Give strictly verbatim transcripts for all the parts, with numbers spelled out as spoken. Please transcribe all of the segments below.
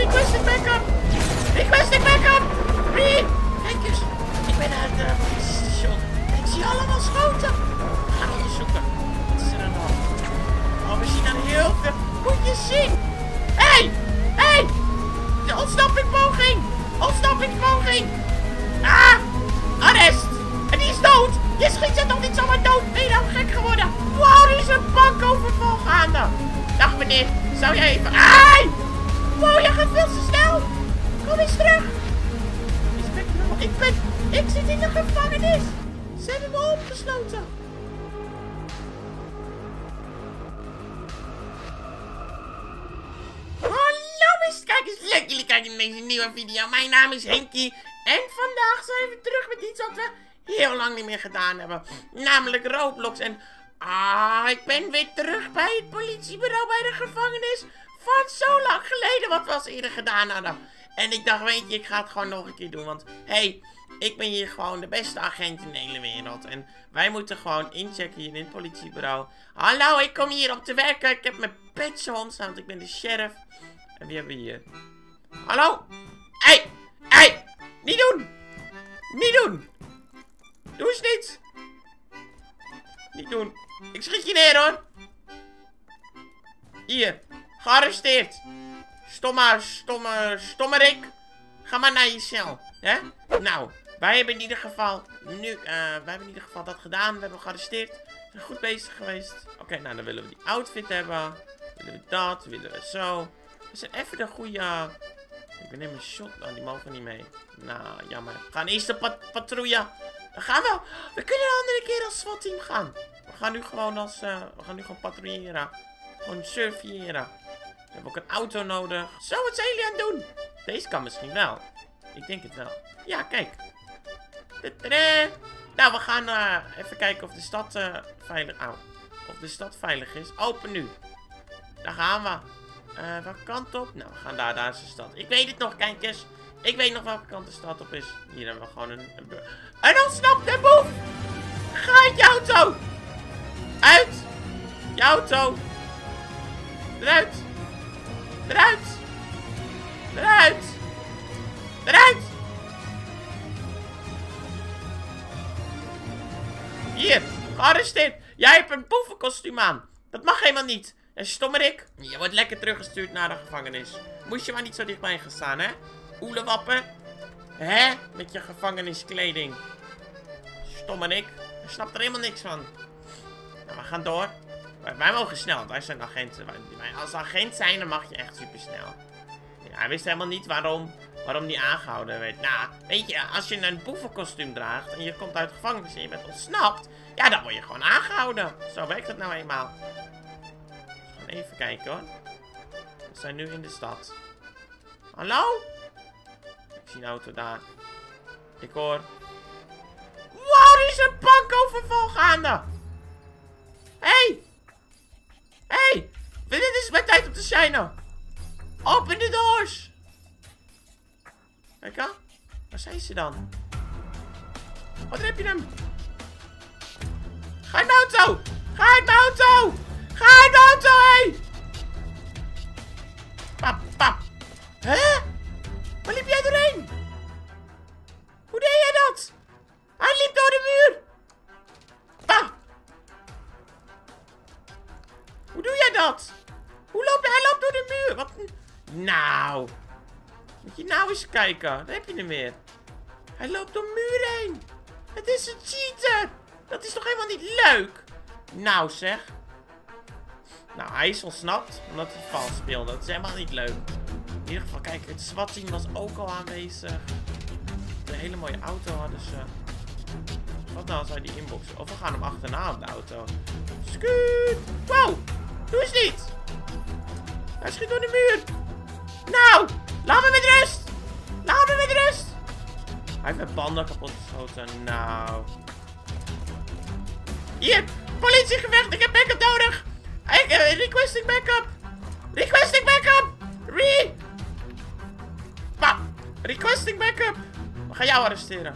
requesting backup! Requesting backup! Wie? Kijk eens, ik ben uit het politiestation. Ik zie allemaal schoten. We gaan hier zoeken. Wat is er aan de hand? Oh, we zien er heel veel. Moet je zien! Hé! Hey! Hé! Hey! De ontsnappingspoging! Ontsnappingspoging! Ah! Arrest! En die is dood! Je schiet ze toch niet zomaar dood? Ben je nou gek geworden? Wow, er is een bankoverval gaande! Dag meneer, zou jij even... Ai! Wow, je gaat veel te snel! Kom eens terug! Ik ben... Ik zit in de gevangenis! Ze hebben me opgesloten! Hallo beste kijkers, leuk jullie kijken naar deze nieuwe video. Mijn naam is Henkie en vandaag zijn we terug met iets wat we heel lang niet meer gedaan hebben. Namelijk Roblox en... Ah, ik ben weer terug bij het politiebureau bij de gevangenis van zo lang geleden wat we als eerder gedaan hadden. En ik dacht, weet je, ik ga het gewoon nog een keer doen, want hé, hey, ik ben hier gewoon de beste agent in de hele wereld. En wij moeten gewoon inchecken hier in het politiebureau. Hallo, ik kom hier om te werken. Ik heb mijn petje ontstaan, want ik ben de sheriff. En wie hebben we hier? Hallo? Hé, hey, hé, hey, niet doen. Niet doen. Doe eens niet. Niet doen. Ik schiet je neer, hoor. Hier, gearresteerd. Stomme, stomme, stommerik. Ga maar naar je cel, hè? Nou, wij hebben in ieder geval nu, uh, wij hebben in ieder geval dat gedaan. We hebben gearresteerd. We zijn goed bezig geweest. Oké, okay, nou dan willen we die outfit hebben. Willen we dat, willen we zo. We zijn even de goede... Ik ben even een shot, nou die mogen niet mee. Nou, jammer. We gaan eerst de pat patrouille. Dan gaan we. We kunnen een andere keer als SWAT-team gaan. We gaan nu gewoon als, uh, we gaan nu gewoon patrouilleren. Gewoon surveilleren. We hebben ook een auto nodig. Zo, wat zijn jullie aan het doen? Deze kan misschien wel. Ik denk het wel. Ja, kijk. Tadaa. Nou, we gaan uh, even kijken of de stad uh, veilig... Oh, of de stad veilig is. Open nu. Daar gaan we. Uh, welke kant op? Nou, we gaan daar. Daar is de stad. Ik weet het nog, kijk eens. Ik weet nog welke kant de stad op is. Hier hebben we gewoon een... Een, een ontsnapte boef! Ga uit je auto! Uit! Je auto! Eruit! Eruit! Eruit! Eruit! Hier, gearresteerd. Jij hebt een boevenkostuum aan. Dat mag helemaal niet. En stommerik, je wordt lekker teruggestuurd naar de gevangenis. Moest je maar niet zo dichtbij gaan staan, hè? Oelewappen. Hè? Met je gevangeniskleding. Stommerik. Je snapt er helemaal niks van. Nou, we gaan door. Wij, wij mogen snel. Wij zijn agenten. Wij, wij, als agent zijn, dan mag je echt super snel. Ja, hij wist helemaal niet waarom, waarom die aangehouden werd. Nou, weet je, als je een boevenkostuum draagt en je komt uit de gevangenis en je bent ontsnapt, ja, dan word je gewoon aangehouden. Zo werkt het nou eenmaal. Dus even kijken hoor. We zijn nu in de stad. Hallo? Ik zie een auto daar. Ik hoor. Wow, er is een bankoverval gaande. Hé! Hey. Hé! Hey. Dit is mijn tijd om te shinen. Open de doors! Kijk aan. Waar zijn ze dan? Wat heb je hem? Ga uit mijn auto! Ga uit mijn auto! Ga uit mijn auto, hé! Hey. Pap, pap. Hè? Waar liep jij doorheen? Hoe deed jij dat? Hij liep door de muur! Pap! Hoe doe jij dat? Hoe loopt hij? Hij loopt door de muur! Wat een... Nou, moet je nou eens kijken. Daar heb je hem weer. Hij loopt door muur heen. Het is een cheater. Dat is toch helemaal niet leuk? Nou zeg. Nou, hij is ontsnapt omdat hij vals speelde. Dat is helemaal niet leuk. In ieder geval, kijk, het SWAT-team was ook al aanwezig. Een hele mooie auto hadden ze. Wat nou als wij die inboxen? Of we gaan hem achterna op de auto. Skuut. Wow, doe eens niet. Hij schiet door de muur. Nou, laat me met rust. Laat me met rust. Hij heeft mijn banden kapot geschoten. Nou. Hier, politiegevecht. Ik heb backup nodig. Ik, uh, requesting backup. Requesting backup. Re. Pa. Requesting backup. We gaan jou arresteren.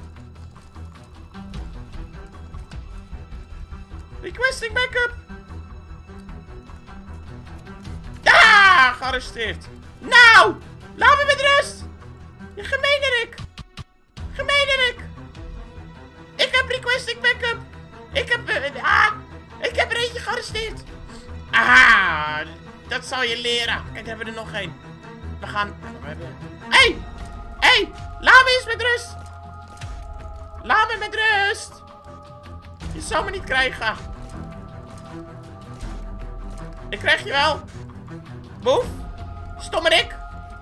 Requesting backup. Ja, gearresteerd. Nou, Laat me met rust! Je gemeenerik! Gemeenerik! Ik heb requesting backup! Ik heb... Uh, ah! Ik heb er eentje gearresteerd! Ah! Dat zal je leren! Kijk, daar hebben we er nog één. We gaan... Hé! Hey! Hé! Hey! Laat me eens met rust! Laat me met rust! Je zal me niet krijgen! Ik krijg je wel! Boef! Stommerik!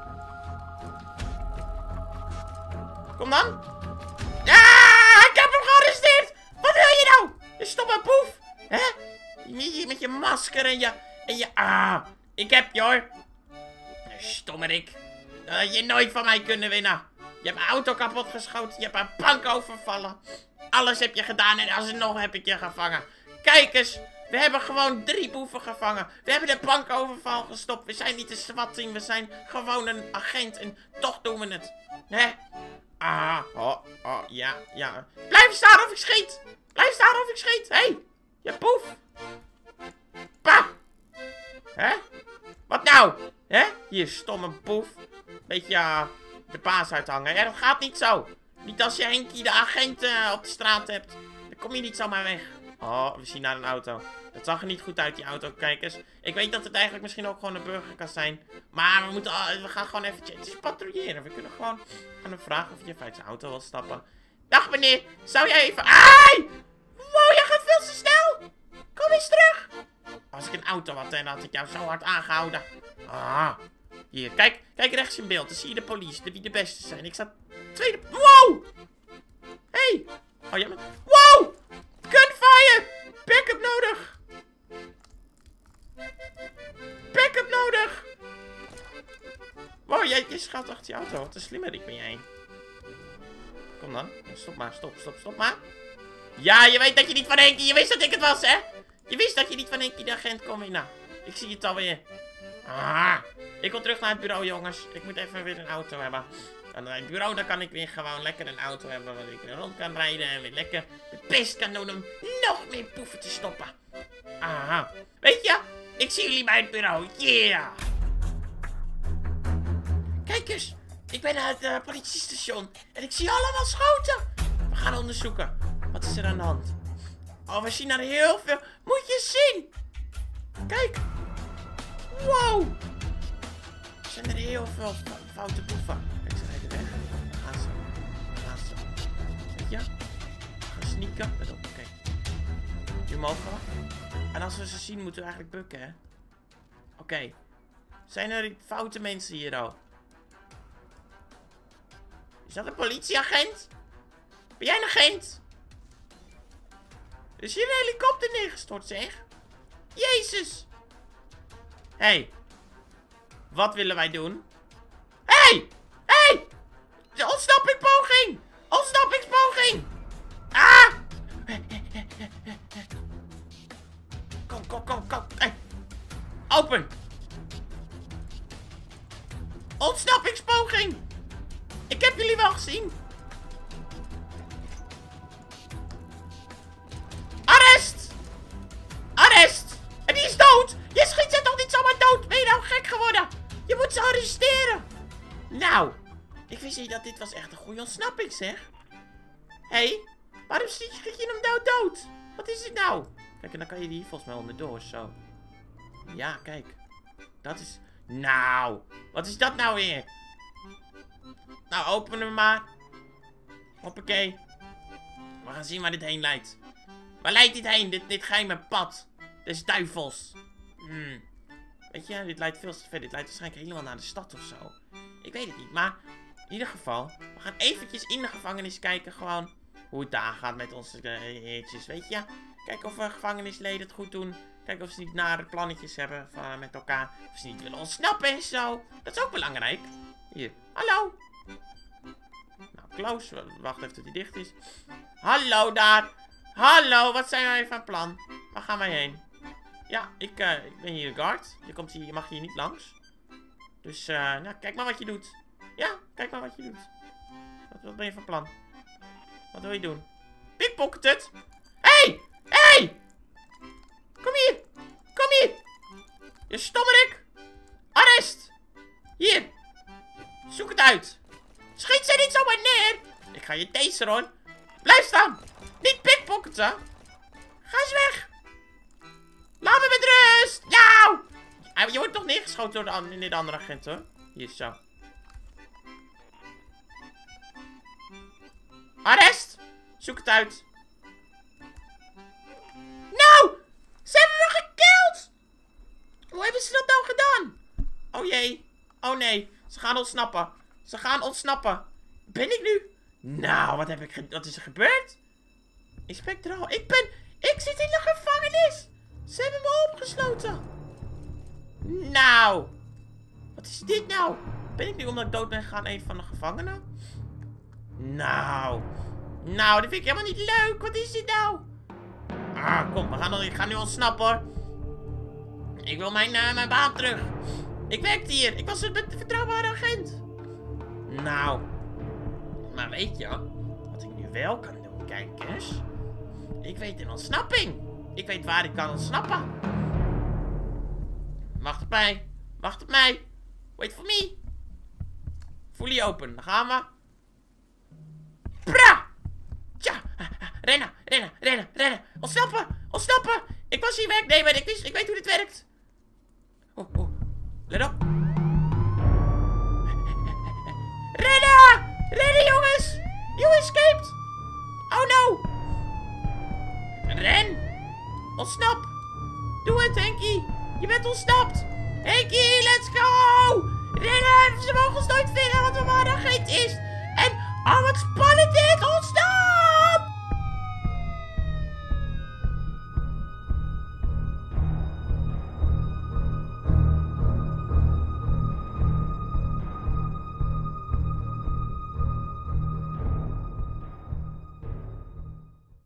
Kom dan! Ah! Ik heb hem gearresteerd! Wat wil je nou? Je stomme boef! Hè? Met, met je masker en je... En je... Ah! Ik heb je hoor! Stommerik! Dat had je nooit van mij kunnen winnen! Je hebt mijn auto kapot geschoten. Je hebt een bank overvallen. Alles heb je gedaan en alsnog heb ik je gevangen. Kijk eens. We hebben gewoon drie boeven gevangen. We hebben de bankoverval gestopt. We zijn niet een SWAT-team. We zijn gewoon een agent. En toch doen we het. Hè? Ah, oh, oh, ja, ja. Blijf staan of ik schiet. Blijf staan of ik schiet. Hé, hey, je boef. Pa. Hè? Wat nou? Hè? Hier, stomme boef. Beetje uh, de baas uithangen. Ja, dat gaat niet zo. Niet als je Henkie de agent uh, op de straat hebt. Dan kom je niet zomaar weg. Oh, we zien naar een auto. Dat zag er niet goed uit, die auto. Kijk eens. Ik weet dat het eigenlijk misschien ook gewoon een burger kan zijn. Maar we moeten... Uh, we gaan gewoon eventjes... Het is patrouilleren. We kunnen gewoon aan hem vragen of je even uit zijn auto wil stappen. Dag meneer. Zou jij even... Ai! Wow, jij gaat veel te snel. Kom eens terug. Als ik een auto had, dan had ik jou zo hard aangehouden. Ah. Hier, kijk. Kijk rechts in beeld. Dan zie je de politie. De, wie de beste zijn. Ik sta tweede... Wow! Hey. Oh, jammer. Wow! Gunfire! Backup nodig! Backup nodig! Wow, jij, jij schuilt achter je auto. Wat een slimmerik ben jij. Kom dan. Stop maar, stop, stop, stop maar. Ja, je weet dat je niet van Henkie... Je wist dat ik het was, hè? Je wist dat je niet van Henkie de agent kon winnen. Ik zie het alweer. Ah, ik wil terug naar het bureau, jongens. Ik moet even weer een auto hebben. En bij het bureau dan kan ik weer gewoon lekker een auto hebben waar ik weer rond kan rijden. En weer lekker de pest kan doen om nog meer poeven te stoppen. Aha. Weet je, ik zie jullie bij het bureau. Yeah! Kijk eens, ik ben naar het uh, politiestation. En ik zie allemaal schoten. We gaan onderzoeken. Wat is er aan de hand? Oh, we zien er heel veel. Moet je zien. Kijk. Wow. Er zijn er heel veel foute boeven. Kijk, ze rijden weg. Dan gaan ze. Dan gaan ze. Weet je? We gaan sneaken. Let op, kijk. Hier mogen. En als we ze zien, moeten we eigenlijk bukken, hè? Oké. Okay. Zijn er foute mensen hier al? Is dat een politieagent? Ben jij een agent? Er is hier een helikopter neergestort, zeg. Jezus. Hé. Hey. Wat willen wij doen? Hé! Hey! Hé! Hey! De ontsnappingspoging! Ontsnappingspoging! Ah! Kom, kom, kom, kom. Hey. Open! Ontsnappingspoging! Ik heb jullie wel gezien. Arrest! Arrest! En die is dood! Je schiet ze toch niet zomaar dood? Ben je nou gek geworden? Je moet ze arresteren! Nou, ik wist niet dat dit was echt een goede ontsnapping, zeg. Hé, hey, waarom schiet je hem nou dood? Wat is dit nou? Kijk, en dan kan je hier volgens mij onderdoor, zo. Ja, kijk. Dat is... Nou, wat is dat nou weer? Nou, open hem maar. Hoppakee. We gaan zien waar dit heen leidt. Waar leidt dit heen? Dit, dit geheime pad. Des duivels. Hmm. Weet je, dit leidt veel te ver. Dit leidt waarschijnlijk helemaal naar de stad of zo. Ik weet het niet, maar in ieder geval. We gaan eventjes in de gevangenis kijken gewoon hoe het daar gaat met onze uh, heertjes, weet je. Kijken of we gevangenisleden het goed doen. Kijken of ze niet nare plannetjes hebben van, met elkaar. Of ze niet willen ontsnappen en zo. Dat is ook belangrijk. Hier, hallo. Nou, close. Wacht even tot hij dicht is. Hallo daar. Hallo, wat zijn wij van plan? Waar gaan wij heen? Ja, ik, uh, ik ben hier de guard. Je, komt hier, je mag hier niet langs. Dus, uh, nou, kijk maar wat je doet. Ja, kijk maar wat je doet. Wat, wat ben je van plan? Wat wil je doen? Pickpocket het! Hé! Hey! Hé! Hey! Kom hier! Kom hier! Je stommerik! Arrest! Hier! uit. Schiet ze niet zomaar neer. Ik ga je taseren, hoor. Blijf staan. Niet pickpocketen. Ga eens weg. Laat me met rust. Nou. Je wordt toch neergeschoten door de, de andere agent, hoor. Hier, zo. Arrest. Zoek het uit. Nou. Ze hebben me gekild. Hoe hebben ze dat nou gedaan? Oh jee. Oh nee. Ze gaan ontsnappen. Ze gaan ontsnappen. Ben ik nu? Nou, wat heb ik ge- wat is er gebeurd? Inspecteur, ik ben... Ik zit in de gevangenis. Ze hebben me opgesloten. Nou. Wat is dit nou? Ben ik nu omdat ik dood ben gegaan een van de gevangenen? Nou. Nou, dat vind ik helemaal niet leuk. Wat is dit nou? Ah, kom. We gaan, ik ga nu ontsnappen, hoor. Ik wil mijn, uh, mijn baan terug. Ik werkte hier. Ik was een vertrouwbare agent. Nou. Maar weet je, wat ik nu wel kan doen, kijkers. Ik weet een ontsnapping. Ik weet waar ik kan ontsnappen. Wacht op mij. Wacht op mij. Wait for me. Fully open. Dan gaan we. Pra! Tja. Rennen, rennen, rennen, rennen. Ontsnappen, ontsnappen. Ik was hier werknemer. Ik, wist, ik weet hoe dit werkt. Oh, oh. Let op. Rennen! Rennen, jongens! You escaped! Oh no! Ren! Ontsnap! Doe het, Henkie! Je bent ontsnapt! Henkie, let's go! Rennen! Ze mogen ons nooit vinden, want we waren geen is. En, oh wat spannend dit! Ontsnap!